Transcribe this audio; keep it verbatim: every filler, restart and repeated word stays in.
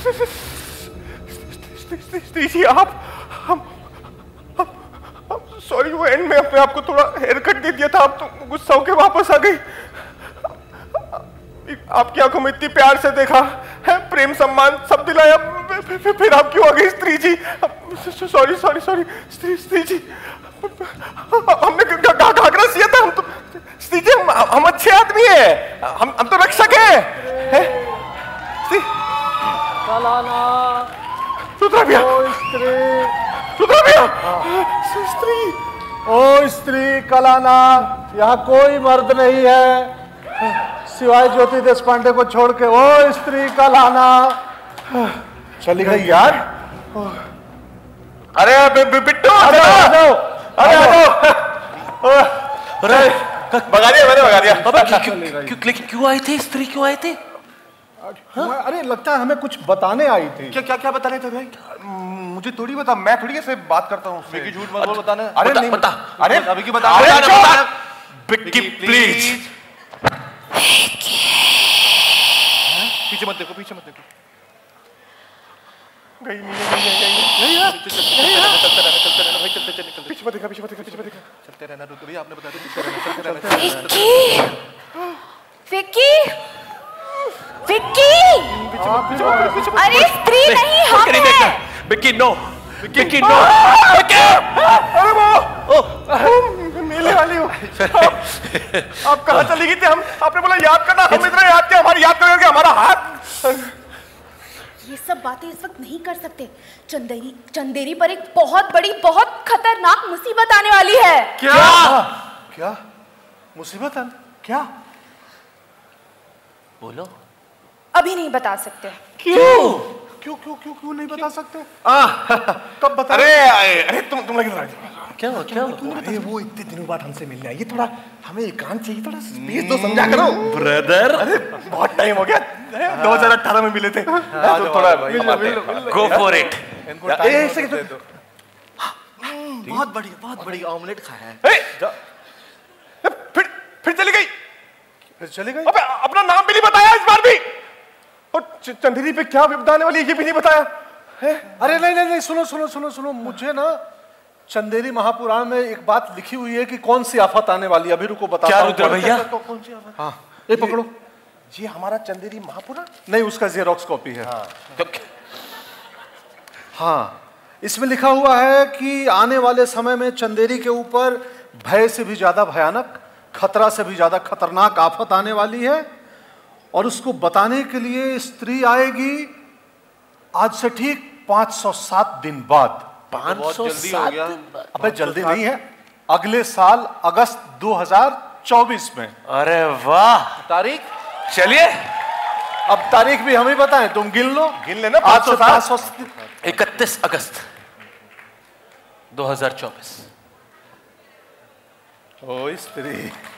स्त्री जी आप हम सॉरी वो एंड में अपने आपको थोड़ा हेयर कट दे दिया था, आप तो गुस्सा होके वापस आ गई। आपकी आंखों में इतनी प्यार से देखा है, प्रेम सम्मान सब दिलाया, फिर आप क्यों आ गई स्त्री जी? सॉरी सॉरी सॉरी स्त्री स्त्री जी, हमने घाघरा सिया था, हम तो स्त्री जी हम, हम अच्छे आदमी हैं, हम हम तो रक्षक हैं। सुधरा भैया, सुधरा भैया, स्त्री, ओ स्त्री कलाना, यहाँ कोई मर्द नहीं है सिवाय ज्योति देशपांडे को छोड़ के। ओ स्त्री कलाना, चली गई यार। अरे बिट्टू, अरे आ जाओ, अरे आ जाओ, अरे भगा दिया मैंने, भगा दिया। क्यों क्यों आए थे स्त्री, क्यों आए थे? हाँ? अरे लगता है हमें कुछ बताने आई थी। क्या क्या क्या बताने थे भाई? मुझे थोड़ी बता, मैं थोड़ी ऐसे बात करता हूँ। विक्की झूठ मत बोल, बताना। अरे नहीं बता, अरे अभी की बता, विक्की प्लीज। पीछे मत देखो, पीछे मत देखो। गई नहीं, गई गई गई चलते रहना, चलते रहना भाई, चलते चलते चलते, पीछे मत देखा, पीछे मत देखा, पीछे मत देखा, चलते रहना। रुको भैया, आपने बता दिया, चलते रहना, चलते रहना। विक्की, विक्की, अरे स्त्री नहीं, हम हैं। Vicky no, Vicky no, Vicky. अरे वो मिलने वाली हूँ। आप कहाँ चली गई थी? हम आपने बोला याद करना, हम इतना याद किया, हमारी याद करोगे हमारा हाथ। ये सब बातें इस वक्त नहीं कर सकते। चंदेरी चंदेरी पर एक बहुत बड़ी, बहुत खतरनाक मुसीबत आने वाली है। क्या क्या मुसीबत है? क्या? बोलो। अभी नहीं बता सकते। क्यों क्यों क्यों क्यों क्यों नहीं बता सकते? कब बता? अरे अरे तुम तुम लगे क्या हुआ, क्या हुआ? अरे वो इतने दिनों बाद हमसे मिलने आई, थोड़ा हमें एकांत चाहिए, थोड़ा स्पेस तो समझा करो ब्रदर। अरे बहुत टाइम हो गया, दो हज़ार अठारह में मिले थे, तो थोड़ा गो फॉर इट। बहुत बढ़िया, बहुत बढ़िया ऑमलेट खाया है। फिर फिर चली गई, फिर चली गई। अबे अपना नाम भी नहीं बताया इस बार भी, और चंदेरी पे क्या विपदा आने वाली है ये भी नहीं बताया है। अरे नहीं नहीं नहीं, सुनो सुनो सुनो सुनो, मुझे ना चंदेरी महापुराण में एक बात लिखी हुई है कि कौन सी आफत आने वाली है। अभी रुको बताता क्या हूं। रुद्र भैया? कौन सी आफत? हाँ ये पकड़ो। ये हमारा चंदेरी महापुराण नहीं, उसका जेरोक्स कॉपी है। हाँ। हाँ, इसमें लिखा हुआ है कि आने वाले समय में चंदेरी के ऊपर भय से भी ज्यादा भयानक, खतरा से भी ज्यादा खतरनाक आफत आने वाली है, और उसको बताने के लिए स्त्री आएगी आज से ठीक पाँच सौ सात दिन बाद। पाँच सौ सात दिन बाद? अबे जल्दी नहीं है, अगले साल अगस्त दो हज़ार चौबीस में। अरे वाह। तारीख? चलिए अब तारीख भी हम ही बताएं, तुम गिन लो। गिन लेना। पाँच सौ पाँच सौ इकतीस अगस्त दो हज़ार चौबीस। ओ स्त्री